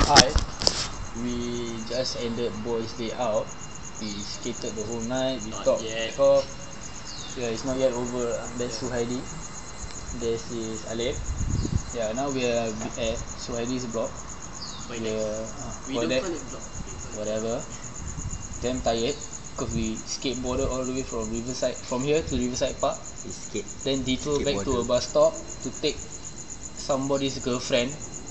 I, we just ended boys' day out. We skated the whole night. We talked. Yeah, it's not yet over. That's Suhaili. This is Alif. Yeah, now we are at Suhaili's block. We don't call it block. Whatever. Damn tired because we skateboarded all the way from Riverside, from here to Riverside Park. Then detour back to a bus stop to take somebody's girlfriend.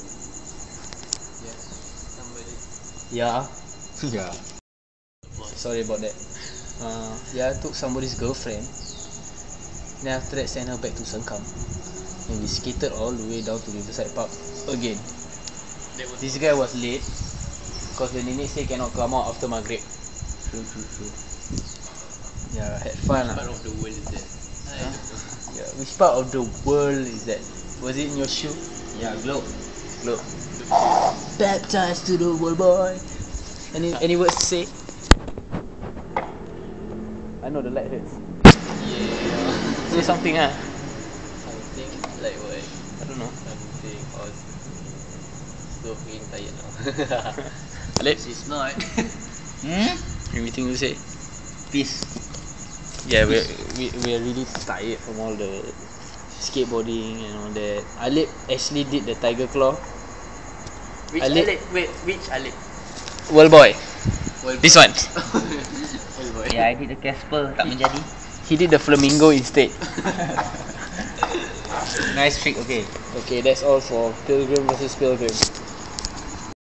Yeah. Yeah. Sorry about that. Yeah, I took somebody's girlfriend. Then after that sent her back to Sengkang. And we skated all the way down to Riverside Park again. This guy was late because the nenek say cannot come out after Maghrib. True. Yeah, had fun lah. Part of the world is that. Yeah, which part of the world is that? Was it in your shoe? Yeah, globe. Baptized to the world, boy. Any words to say? I know the light hurts. Yeah. Say something ah. Something like what? I don't know. Something or so feeling tired now. Alex? It's not. Everything you say? Peace. Yeah, we're really tired from all the skateboarding and all that. Alip actually did the Tiger Claw. Which Alip? Alip? Wait, which Alip? World boy. This one. World boy. Yeah, I did the Casper, tak menjadi. He did the flamingo instead. Nice trick, okay. Okay, that's all for Pilgrim versus Pilgrim.